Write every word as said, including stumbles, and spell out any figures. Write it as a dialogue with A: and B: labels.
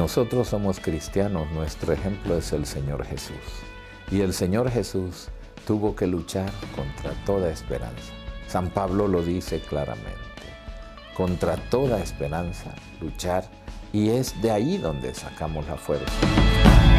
A: nosotros somos cristianos, nuestro ejemplo es el Señor Jesús. Y el Señor Jesús tuvo que luchar contra toda esperanza. San Pablo lo dice claramente. Contra toda esperanza, luchar, y es de ahí donde sacamos la fuerza.